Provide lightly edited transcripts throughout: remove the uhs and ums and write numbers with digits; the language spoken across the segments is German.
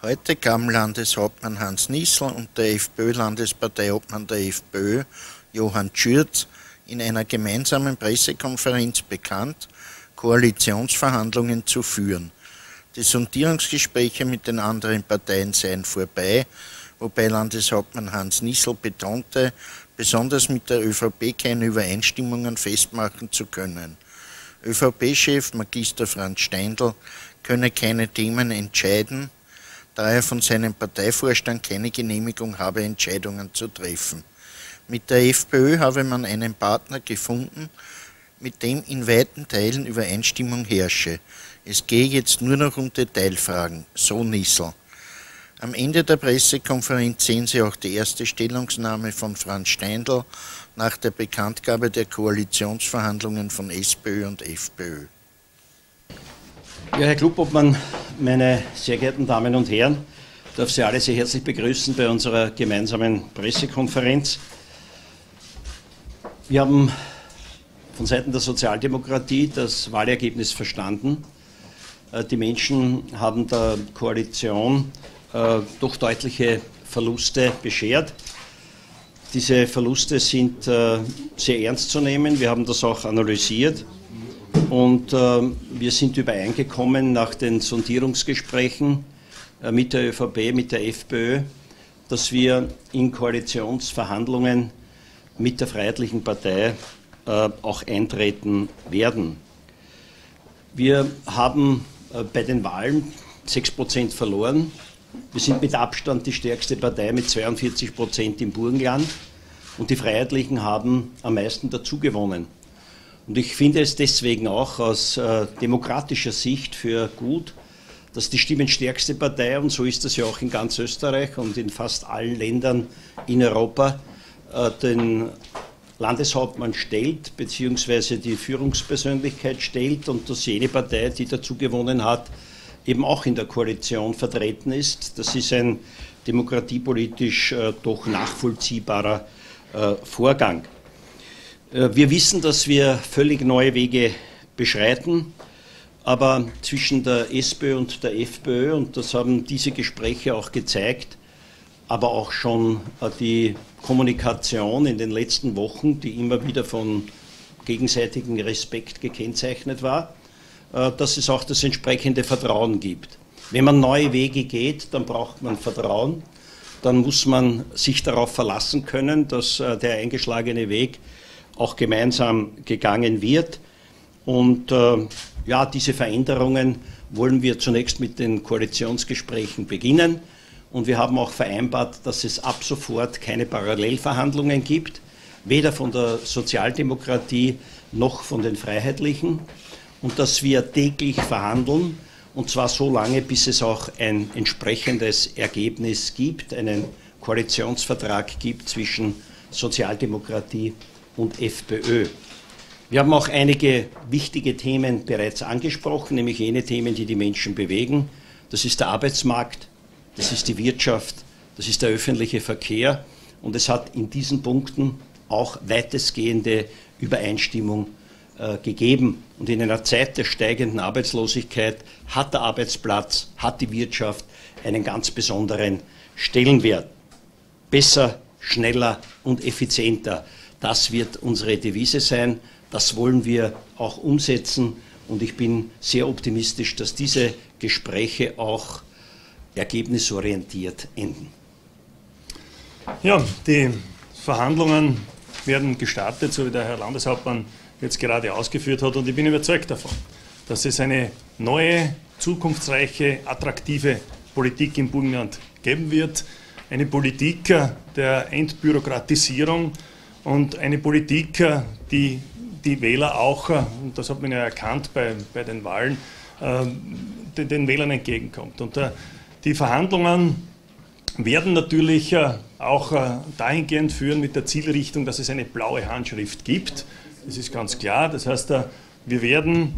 Heute gaben Landeshauptmann Hans Niesl und der FPÖ-Landesparteiobmann der FPÖ, Johann Tschürz, in einer gemeinsamen Pressekonferenz bekannt, Koalitionsverhandlungen zu führen. Die Sondierungsgespräche mit den anderen Parteien seien vorbei, wobei Landeshauptmann Hans Niesl betonte, besonders mit der ÖVP keine Übereinstimmungen festmachen zu können. ÖVP-Chef Magister Franz Steindl könne keine Themen entscheiden, da er von seinem Parteivorstand keine Genehmigung habe, Entscheidungen zu treffen. Mit der FPÖ habe man einen Partner gefunden, mit dem in weiten Teilen Übereinstimmung herrsche. Es gehe jetzt nur noch um Detailfragen, so Niesl. Am Ende der Pressekonferenz sehen Sie auch die erste Stellungnahme von Franz Steindl nach der Bekanntgabe der Koalitionsverhandlungen von SPÖ und FPÖ. Ja, Herr Klubobmann, meine sehr geehrten Damen und Herren, ich darf Sie alle sehr herzlich begrüßen bei unserer gemeinsamen Pressekonferenz. Wir haben von Seiten der Sozialdemokratie das Wahlergebnis verstanden. Die Menschen haben der Koalition doch deutliche Verluste beschert. Diese Verluste sind sehr ernst zu nehmen. Wir haben das auch analysiert und wir sind übereingekommen nach den Sondierungsgesprächen mit der ÖVP, mit der FPÖ, dass wir in Koalitionsverhandlungen mit der Freiheitlichen Partei auch eintreten werden. Wir haben bei den Wahlen 6% verloren. Wir sind mit Abstand die stärkste Partei mit 42% im Burgenland und die Freiheitlichen haben am meisten dazugewonnen. Und ich finde es deswegen auch aus demokratischer Sicht für gut, dass die stimmenstärkste Partei, und so ist das ja auch in ganz Österreich und in fast allen Ländern in Europa, den Landeshauptmann stellt, beziehungsweise die Führungspersönlichkeit stellt und dass jene Partei, die dazugewonnen hat, eben auch in der Koalition vertreten ist. Das ist ein demokratiepolitisch doch nachvollziehbarer Vorgang. Wir wissen, dass wir völlig neue Wege beschreiten, aber zwischen der SPÖ und der FPÖ, und das haben diese Gespräche auch gezeigt, aber auch schon die Kommunikation in den letzten Wochen, die immer wieder von gegenseitigem Respekt gekennzeichnet war, dass es auch das entsprechende Vertrauen gibt. Wenn man neue Wege geht, dann braucht man Vertrauen, dann muss man sich darauf verlassen können, dass der eingeschlagene Weg auch gemeinsam gegangen wird. Und ja, diese Veränderungen wollen wir zunächst mit den Koalitionsgesprächen beginnen. Und wir haben auch vereinbart, dass es ab sofort keine Parallelverhandlungen gibt, weder von der Sozialdemokratie noch von den Freiheitlichen. Und dass wir täglich verhandeln, und zwar so lange, bis es auch ein entsprechendes Ergebnis gibt, einen Koalitionsvertrag gibt zwischen Sozialdemokratie und FPÖ. Wir haben auch einige wichtige Themen bereits angesprochen, nämlich jene Themen, die die Menschen bewegen. Das ist der Arbeitsmarkt, das ist die Wirtschaft, das ist der öffentliche Verkehr, und es hat in diesen Punkten auch weitestgehende Übereinstimmung gegeben. Und in einer Zeit der steigenden Arbeitslosigkeit hat der Arbeitsplatz, hat die Wirtschaft einen ganz besonderen Stellenwert. Besser, schneller und effizienter, das wird unsere Devise sein. Das wollen wir auch umsetzen, und ich bin sehr optimistisch, dass diese Gespräche auch ergebnisorientiert enden. Ja, die Verhandlungen werden gestartet, so wie der Herr Landeshauptmann jetzt gerade ausgeführt hat, und ich bin überzeugt davon, dass es eine neue, zukunftsreiche, attraktive Politik im Burgenland geben wird. Eine Politik der Entbürokratisierung und eine Politik, die die Wähler auch, und das hat man ja erkannt bei den Wahlen, den Wählern entgegenkommt. Und die Verhandlungen werden natürlich auch dahingehend führen mit der Zielrichtung, dass es eine blaue Handschrift gibt. Das ist ganz klar. Das heißt, wir werden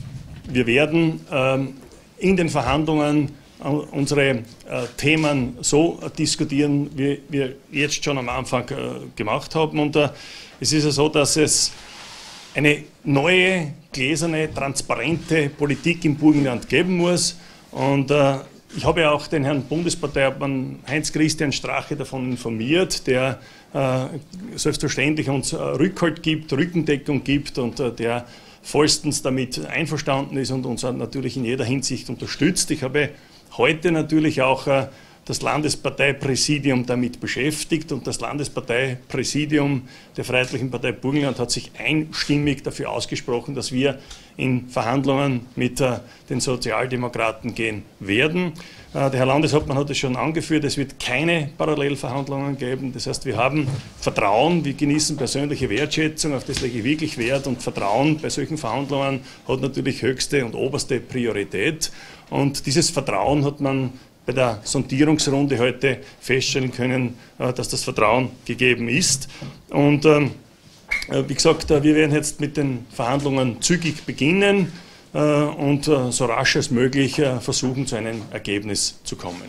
in den Verhandlungen unsere Themen so diskutieren, wie wir jetzt schon am Anfang gemacht haben. Und es ist ja so, dass es eine neue, gläserne, transparente Politik im Burgenland geben muss. Und Ich habe ja auch den Herrn Bundesparteiobmann Heinz-Christian Strache davon informiert, der selbstverständlich uns Rückhalt gibt, Rückendeckung gibt und der vollstens damit einverstanden ist und uns natürlich in jeder Hinsicht unterstützt. Ich habe heute natürlich auch das Landesparteipräsidium damit beschäftigt und das Landesparteipräsidium der Freiheitlichen Partei Burgenland hat sich einstimmig dafür ausgesprochen, dass wir in Verhandlungen mit den Sozialdemokraten gehen werden. Der Herr Landeshauptmann hat es schon angeführt, es wird keine Parallelverhandlungen geben. Das heißt, wir haben Vertrauen, wir genießen persönliche Wertschätzung, auf das lege ich wirklich Wert und Vertrauen bei solchen Verhandlungen hat natürlich höchste und oberste Priorität. Und dieses Vertrauen hat man bei der Sondierungsrunde heute feststellen können, dass das Vertrauen gegeben ist. Und wie gesagt, wir werden jetzt mit den Verhandlungen zügig beginnen und so rasch als möglich versuchen, zu einem Ergebnis zu kommen.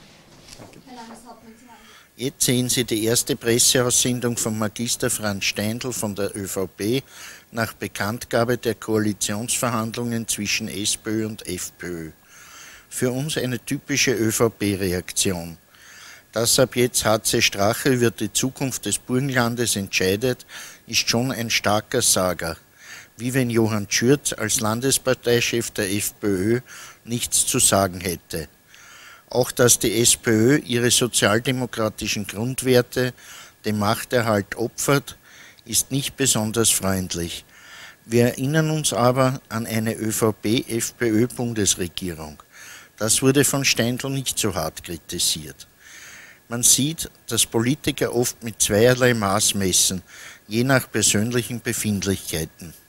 Jetzt sehen Sie die erste Presseaussendung von Magister Franz Steindl von der ÖVP nach Bekanntgabe der Koalitionsverhandlungen zwischen SPÖ und FPÖ. Für uns eine typische ÖVP-Reaktion. Dass ab jetzt HC Strache über die Zukunft des Burgenlandes entscheidet, ist schon ein starker Sager. Wie wenn Johann Schürz als Landesparteichef der FPÖ nichts zu sagen hätte. Auch dass die SPÖ ihre sozialdemokratischen Grundwerte dem Machterhalt opfert, ist nicht besonders freundlich. Wir erinnern uns aber an eine ÖVP-FPÖ-Bundesregierung. Das wurde von Steindl nicht so hart kritisiert. Man sieht, dass Politiker oft mit zweierlei Maß messen, je nach persönlichen Befindlichkeiten.